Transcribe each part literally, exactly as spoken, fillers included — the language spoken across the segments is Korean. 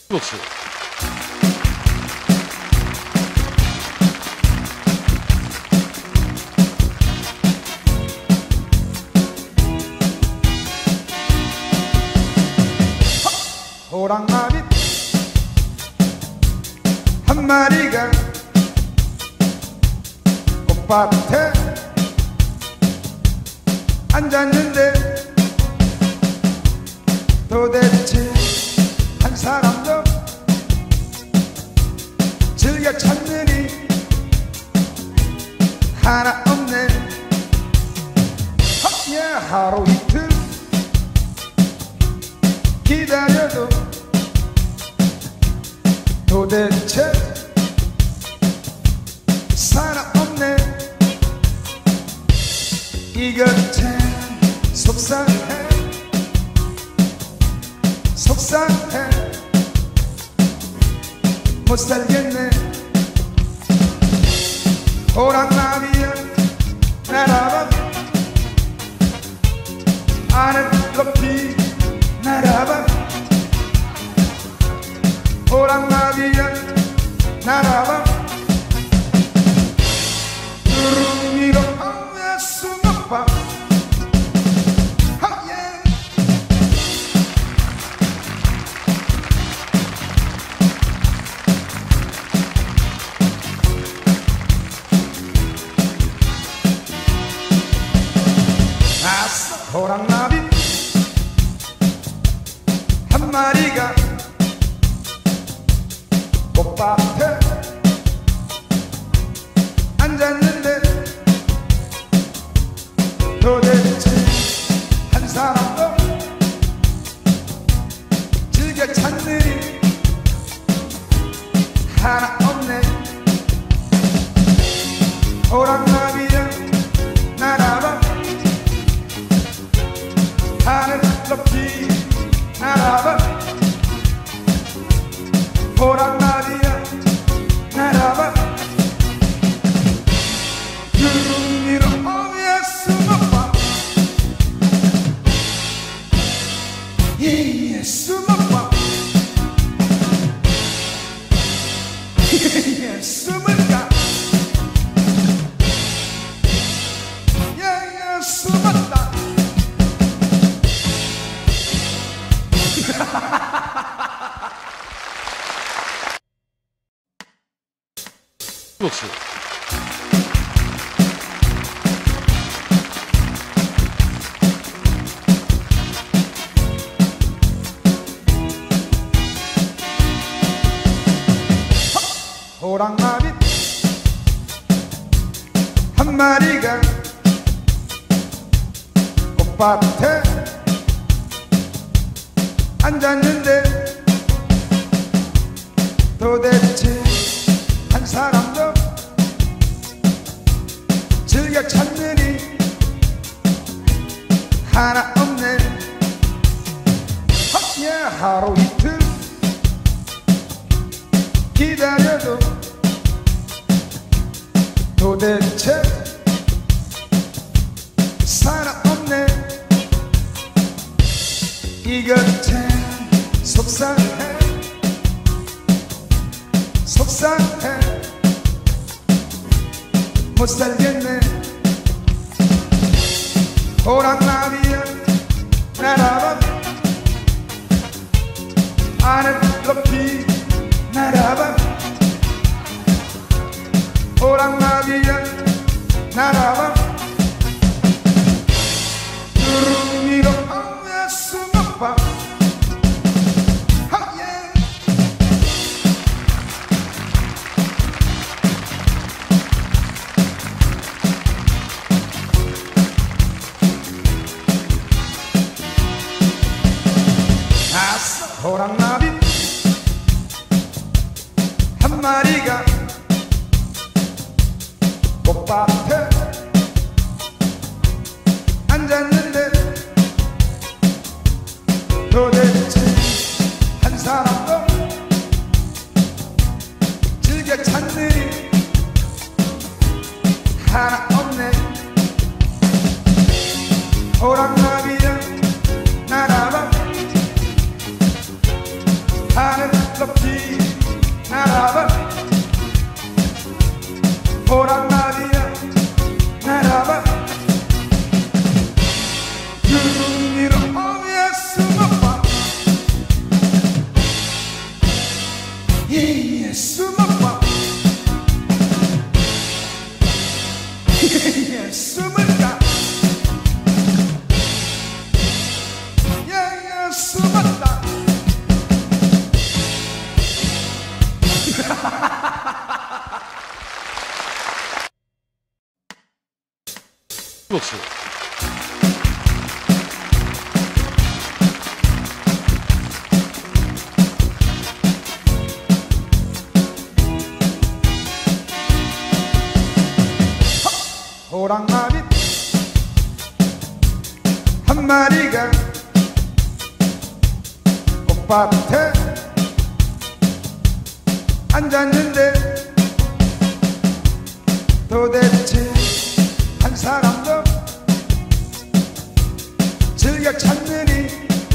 박수. 호랑나비 한 마리가 꽃밭에 앉았는데 도대체 한 사람도 즐겨 찾느니 하나 없네. 예, 하루 이틀 기다려도 도대체 사람 없네. 이것 참 속상해 속상해 못 살겠네. 호랑나비야 날아봐 하늘 높이 날아봐. 호랑나비야 날아봐 구름 위로 왜 숨어봐. 아싸 호랑나비 한 마리가 꽃밭에 앉았는데 도대체 한 사람도 즐겨 찾느니 하나 없네. 호랑나비야 날아봐 하늘 높이 날아봐. 호랑나비야 날아봐 구름 위로 왜 숨어봐. 예, 숨어봐. 예, 숨을까. 예, 예, 숨었다. 박수. 호랑나비 한 마리가 꽃밭에 앉았는데 도대체 한 사람도 즐겨 찾느니 하나 없네. 예, 하루 이틀 기다려도 도대체 사람 없네. 이것 참 속상해 속상해 못 살겠네. 호랑나비야 날아봐 하늘 높이 날아봐. 호랑나비야 날아봐 구름 위로 왜 숨어봐. 아싸 호랑나비 한 마리가 꽃밭에 앉았는데 도대체 한 사람도 즐겨 찾느니 하나 없네. 호랑나비야 날아봐 하늘 높이 날아봐 보란말이야 날아봐 구름 위로 위에 숨어봐 예 숨어봐 예 숨을까 예예 숨었다 박수. 호랑나비 한 마리가 꽃밭에 앉았는데 도대체 한 사람도 즐겨 찾느니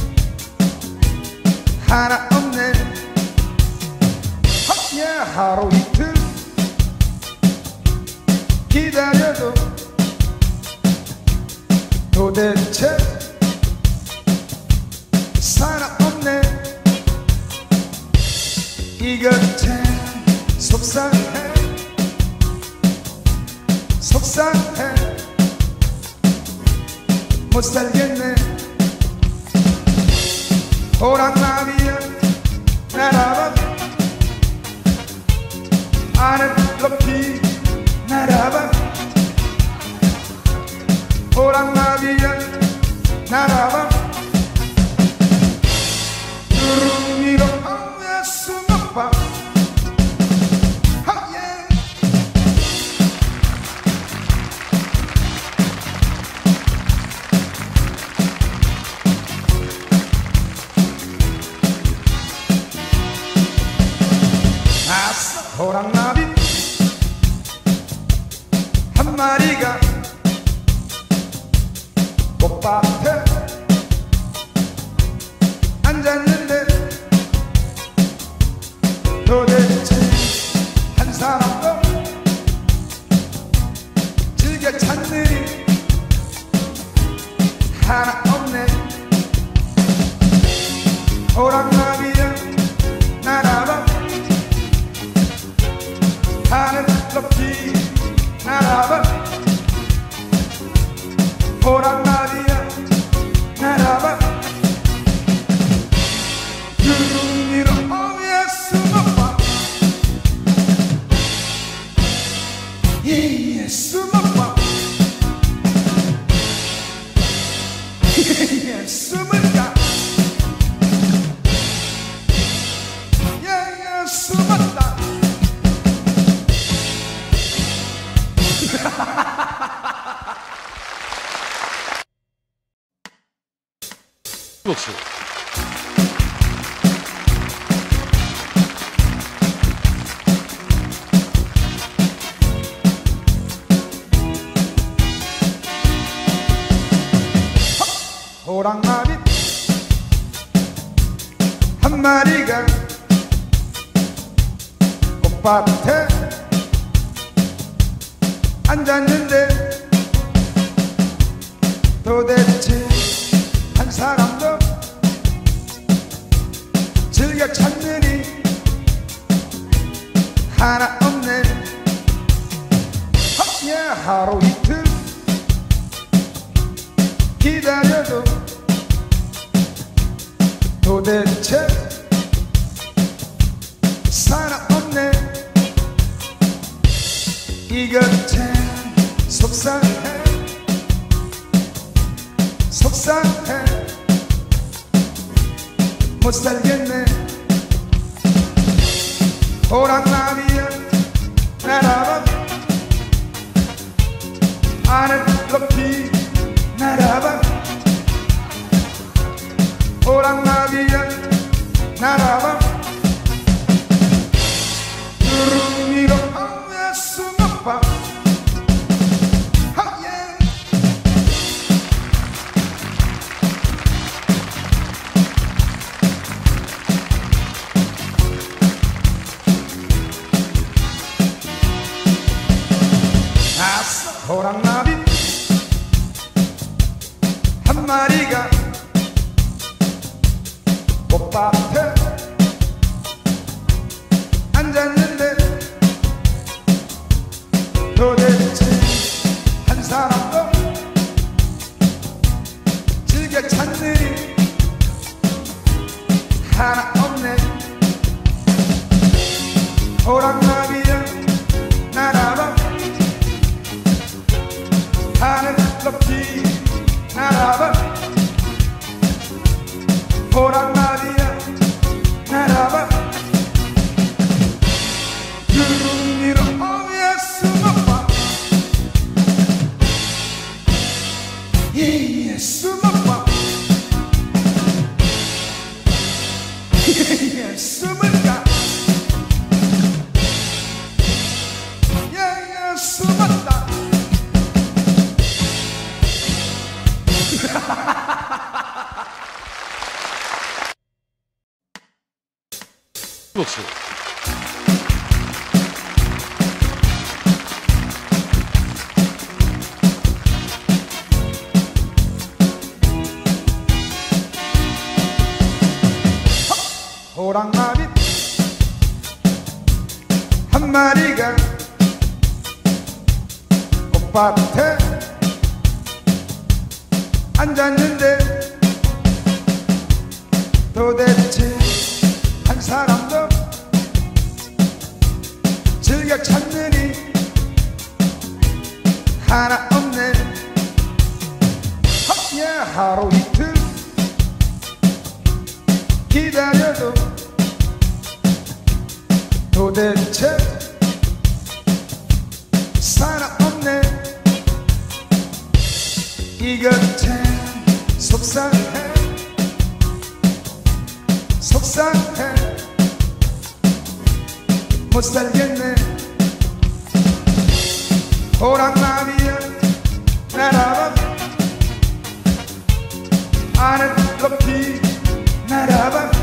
하나 없네 예 하루 이틀 기다려도 도대체 사람 없네 이것 참 속상해 속상해 못 살겠네 호랑나비야 날아봐 하늘 높이 날아봐 호랑나비야 날아봐 구름 위로 위에 숨어봐 하예 아싸 호랑나비 한 마리가 꽃밭에 앉았는데 도대체 한 사람도 즐겨 찾느니 하나 없네 호랑나비야 날아봐 하늘 높이 날아봐 호랑나비야 날아봐 구름 위로 위에 숨어봐 예 숨어봐 예 숨을까 예예 숨었다 박수. 호랑나비 한 마리가 꽃밭에 앉았는데 도대체 한 사람도 즐겨 찾느니 하나 없네 예 하루 이틀 기다려도 도대체 사람 없네 이것 참 속상해 속상해 못 살겠네 호랑나비야 날아봐 하늘 높이 날아봐 호랑나비야 날아봐 구름 위로 위에 숨어봐 하예 마리가 꽃밭에 앉았는데 도대체 한 사람도 즐겨 찾느니 하나 없네. 호랑나비야 날아봐 하늘 높이 날아봐 호랑나비야 날아봐 구름 위로 위에 숨어봐 예예 숨어봐 예예 숨을까 예예 숨었다 박수. 호랑나비 한 마리가 꽃밭에 앉았는데 도대체 한 사람도 즐겨 찾느니 하나 없네. 예, 하루 이틀 기다려도 도대체 사람 없네. 이것 참 속상해 속상해 못 살겠네. 호랑나비야 날아봐 하늘 높이 날아봐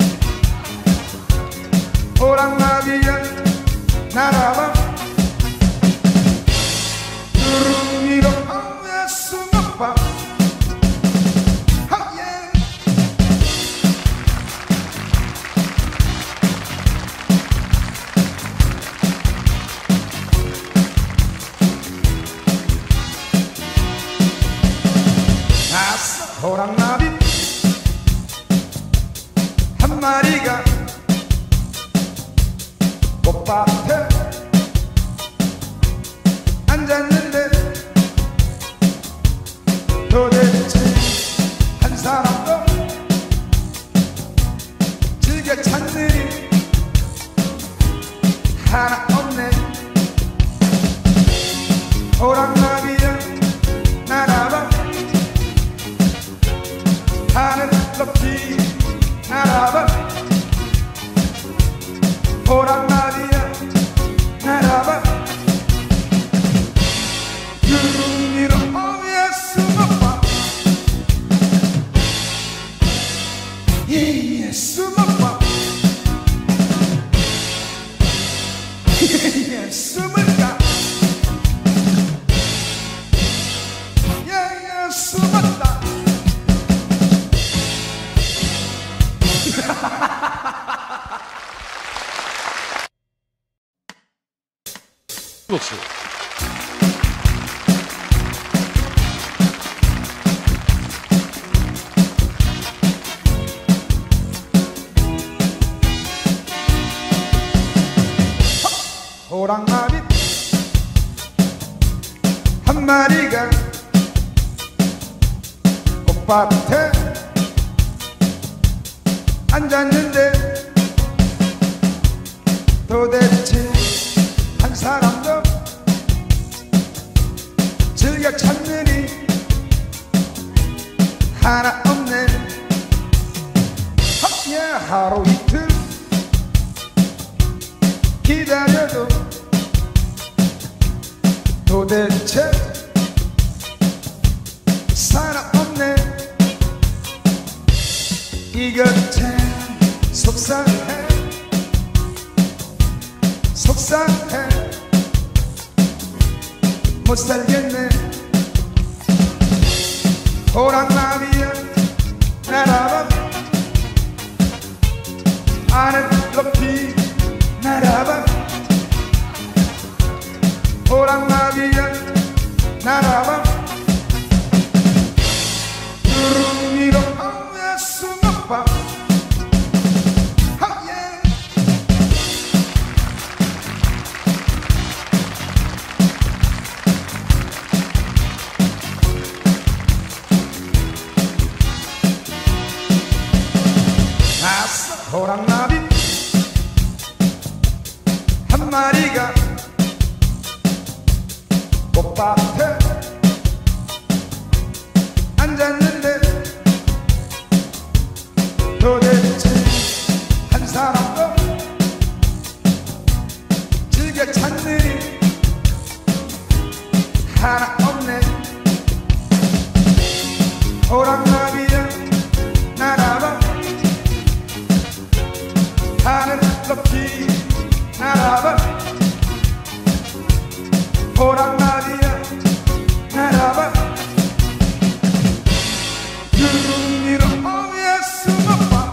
호랑나비야 날아봐 구름 위로 위에 숨어봐 호랑나비 한 마리가 꽃밭에 앉았는데 도대체 한 사람도 즐겨 찾느니 하나 없네. 호랑나비야 날아봐 하늘 높이 날아봐 호랑나비야 날아봐 구름 위로 위에 숨어봐 예예 숨어봐 예예 숨을까 예예 숨었다 박수. 호랑나비 한 마리가 꽃밭에 앉았는데 도대체 한 사람도 즐겨 찾느니 하나 없네. 예, 하루 이틀 기다려도 도대체 사람 없네. 이것 참 속상해 속상해 못 살겠네. 호랑나비야 날아봐 하늘 높이 날아봐 호랑나비야 날아봐 구름 위로 올라 숨어봐 호랑나비 한 마리가 꽃밭에 앉았는데 도대체 한 사람도 즐겨 찾느니 하나 없네. 호랑나비야 날아봐 하늘 높이 날아봐 호랑나비야 날아봐 구름 위로 올라 숨어봐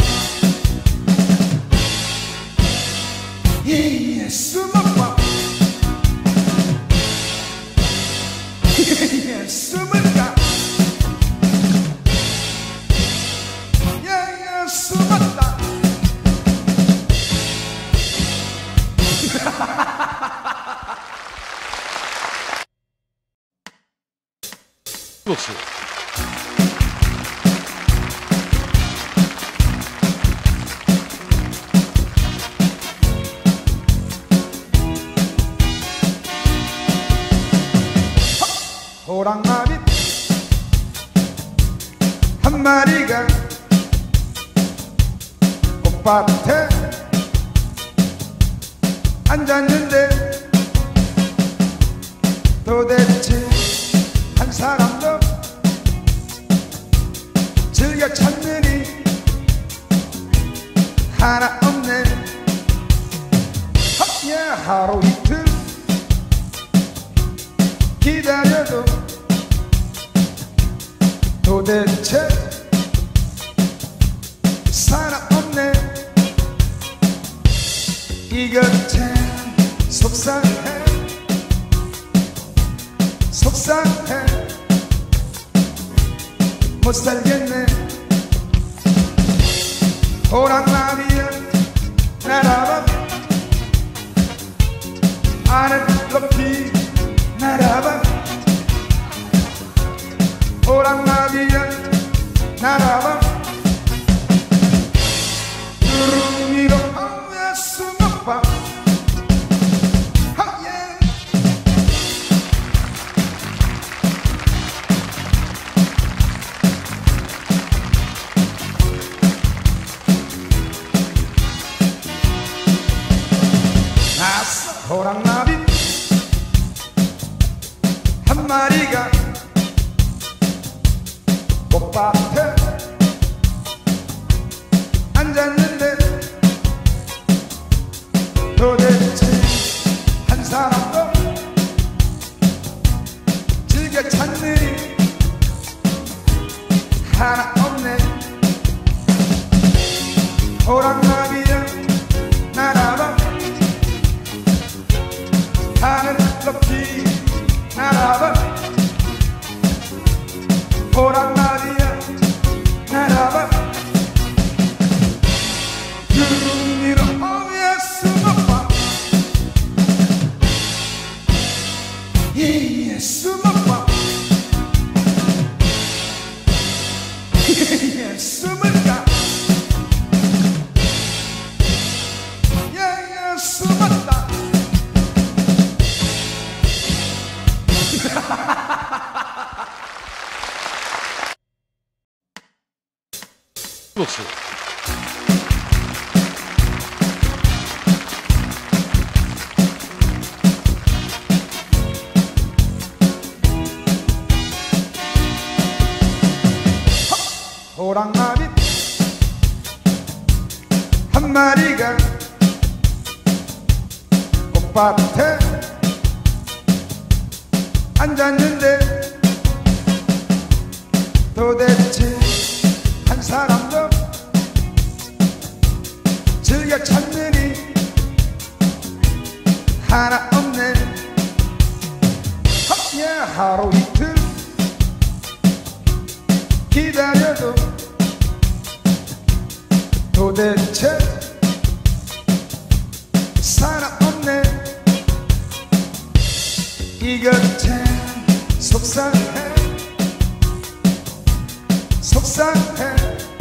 예예 숨어봐 예예 숨을까 예예 숨었다 그렇지. 호랑나비 한 마리가 꽃밭에 앉았는데 도대체 한 사람도 즐겨 찾느니 하나 없네. 예, 하루 이틀 기다려도 도대체 사람 없네. 이것 참 속상해 속상해 못 살겠네. 호랑나비야 날아봐 하늘 높이 날아봐 호랑나비야 날아봐 구름 위로 올라 숨어봐 호랑나비 한 마리가 꽃밭에 앉았는데 도대체 한 사람도 즐겨 찾느니 하나 없네. 호랑나비야 날아봐 하늘 높이 날아봐 호랑나비야 날아봐 구름 위로 올라 숨어봐 예예 숨어봐 예예 숨을까 예예 숨었다 그렇지. 호랑나비 한 마리가 꽃밭에 앉았는데 도대체 한 사람도 즐겨 찾느니 하나 없네. 야, 하루 이틀 기다려도 도대체 사람 없네. 이것 참 속상해 속상해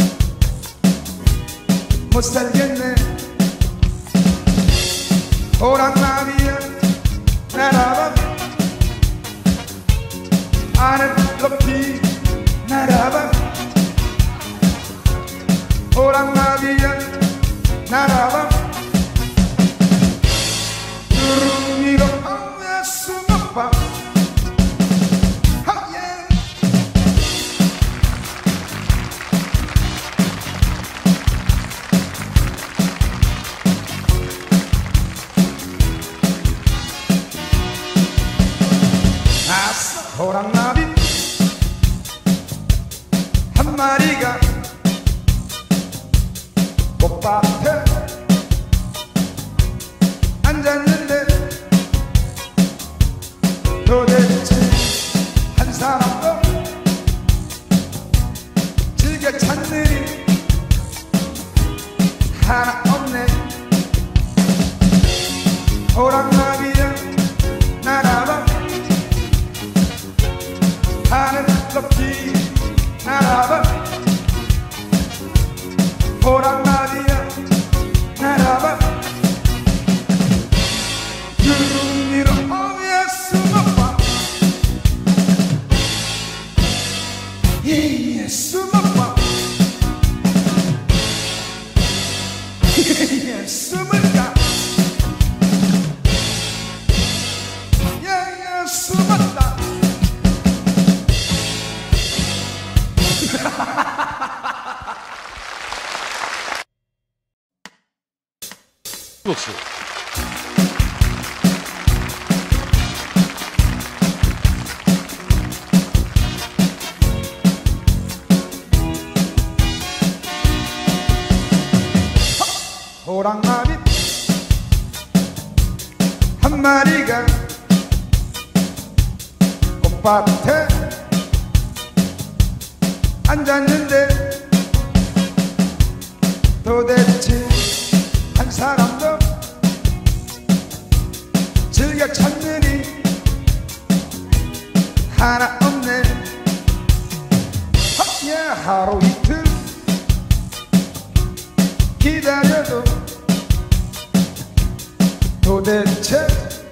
못 살겠네. 호랑나비야 날아봐 하늘 높이 날아봐. 호랑나비야 날아봐 구름 위로 왜 숨어봐. 호랑나비 한 마리가 꽃밭에 앉았는데 도대체 한 사람도 즐겨 찾느니 하나 없네. 호랑나비야 날아봐 하늘 높이 날아봐. 호랑나비야 날아봐 구름 위로 왜 숨어봐. 예, 숨어봐. 예, 숨을까. 예, 예, 숨었다. 박수. 호랑나비 한 마리가 꽃밭에 앉았는데 도대체 한 사람도 즐겨 찾느니 하나 없네. 야, 하루 이틀 기다려도 도대체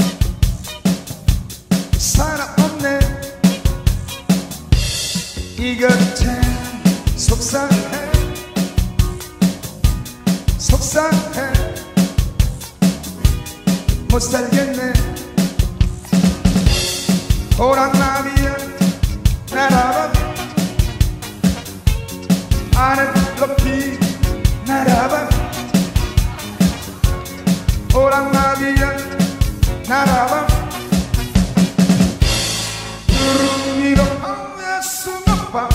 사람 없네. 이것 참 속상해 속상해 못 살겠네. 호랑나비야 날아봐 하늘 높이 날아봐. 호랑나비야 날아봐 구름 위로 왜 숨어봐.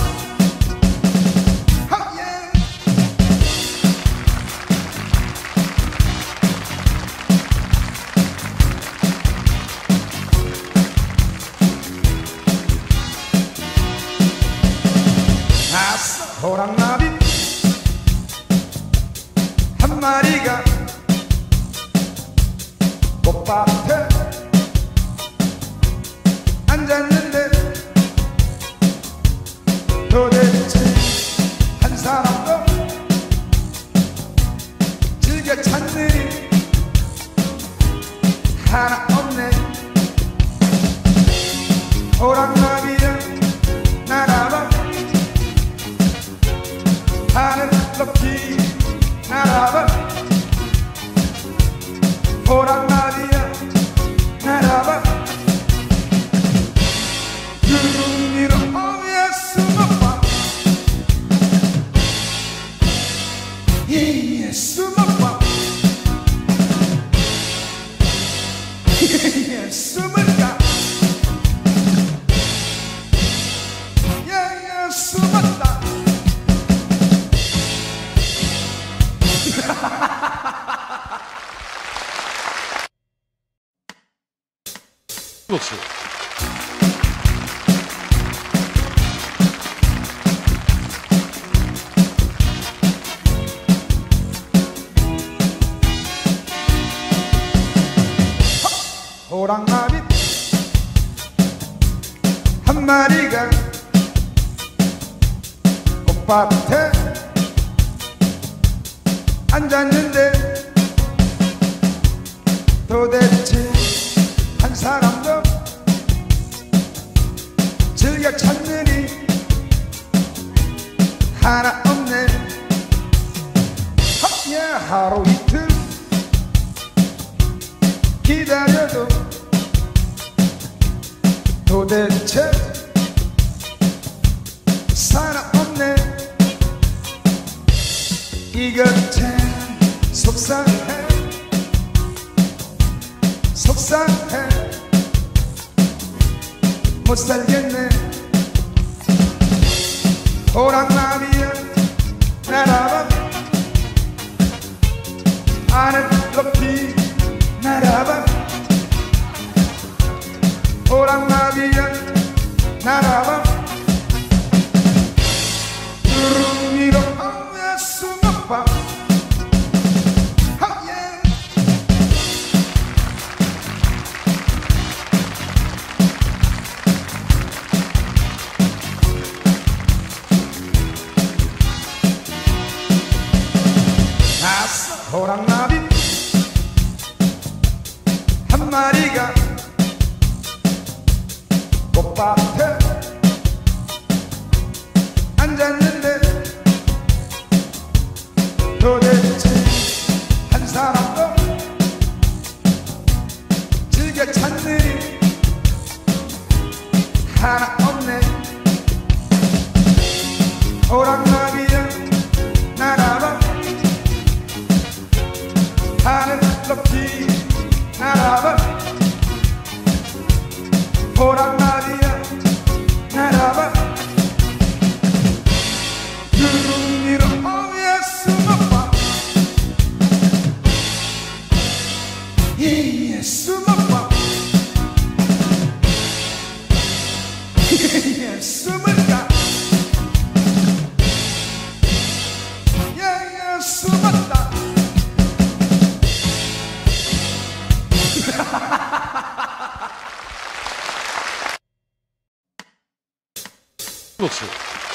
호랑나비 한 마리가 꽃밭에 앉았는데 도대체 한 사람도 즐겨 찾느니 하나 없네. 호랑나비야 날아봐 하늘 높이 날아봐. 호랑나비야 날아봐 구름 위로 왜 숨어봐. 예, 숨어봐. 예, 숨을까. 박수. 호랑나비 한 마리가 꽃밭에 앉았는데 도대체 한 사람도 즐겨 찾느니 하나 없네. 야, 하루 이틀 기다려도 도대체 사람 없네. 이것 참 속상해 속상해 못 살겠네. 호랑나비야 날아봐 하늘 높이 날아봐. 호랑나비야 날아봐 구름 위로 왜 숨어봐. 아싸 호랑나비 한 마리가 꽃밭에 앉았는데 도대체 한 사람도 즐겨 찾느니 하나 없네. 호랑나비야 날아봐 하늘 높이 날아봐. 호랑나비야 날아봐 구름 위로 왜 숨어봐. 예, 숨어봐. 예, 숨을까. 예, 예, 숨었다. 박수.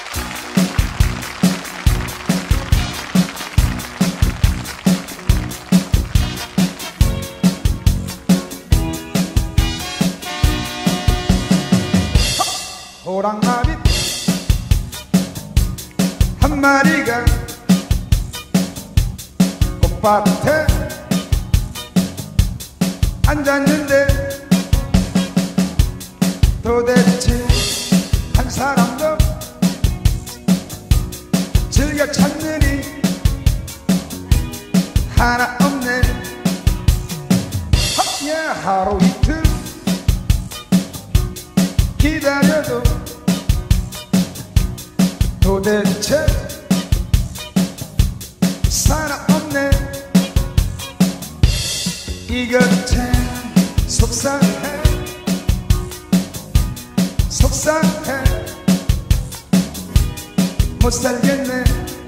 호랑나비 한 마리가 꽃밭에 앉았는데 도대체 한 사람도 즐겨 찾느니 하나 없네. 야, 하루 이틀 기다려도 도대체 사람 없네. 이것 참 속상해 속상해 못 살겠네.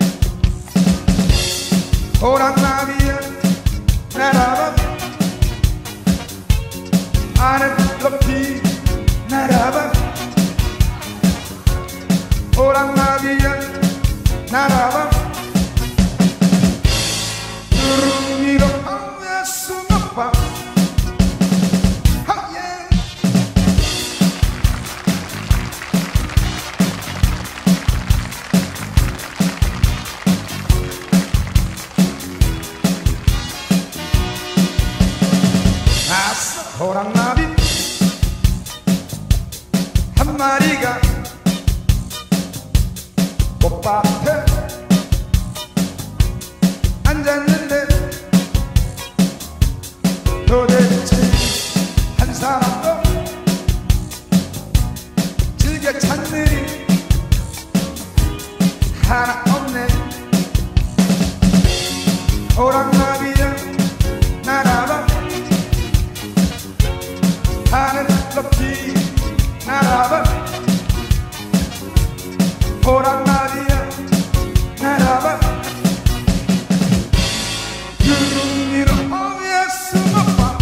호랑나비야 날아봐 하늘 높이 날아봐. 호랑나비야 날아봐 구름 위로 왜 숨어봐. 아싸 호랑나비 한 마리가 꽃밭에 앉았는데 도대체 한 사람도 즐겨 찾느니 하나 없네. 오랑나비야 날아봐 하늘 높이 날아봐 오랑나비야 날아봐 구름 위로 예수 높아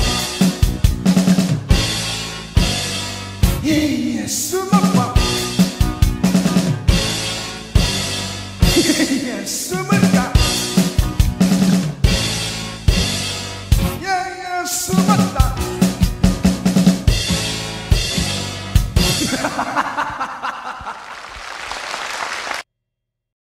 예수 높아 예수 높아